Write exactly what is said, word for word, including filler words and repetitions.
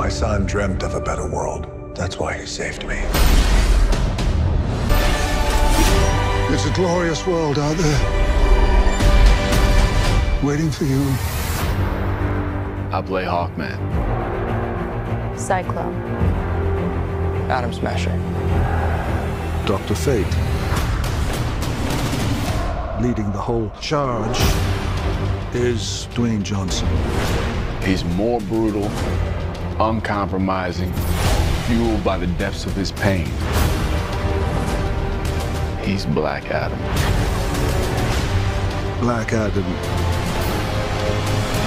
My son dreamt of a better world. That's why he saved me. There's a glorious world out there, waiting for you. I play Hawkman. Cyclone. Atom Smasher. Doctor Fate. Leading the whole charge is Dwayne Johnson. He's more brutal, uncompromising, fueled by the depths of his pain. He's Black Adam. Black Adam.